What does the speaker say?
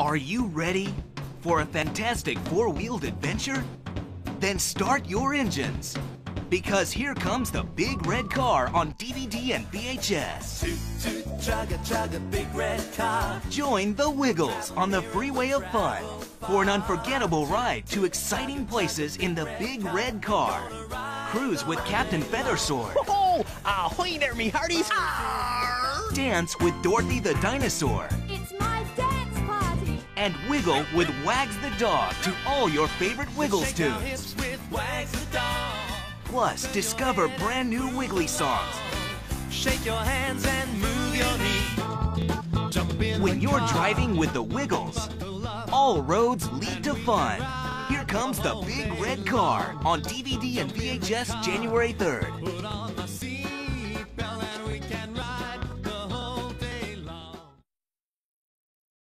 Are you ready for a fantastic four-wheeled adventure? Then start your engines, because here comes the Big Red Car on DVD and VHS. Toot toot chugga chugga big red car. Join the Wiggles on the freeway of fun for an unforgettable ride to exciting places in the Big Red Car. Cruise with Captain Feathersword. Oh, ahoy there, me hearties! Arr! Dance with Dorothy the Dinosaur. It's my dance party. And wiggle with Wags the Dog to all your favorite Wiggles Shake our tunes. hips with Wags the dog. Plus, discover brand new Wiggly songs. Shake your hands and move your knee. Jump in When the you're car. driving with the Wiggles, all roads lead to fun. Here comes the Big Red Car on DVD and VHS January 3rd.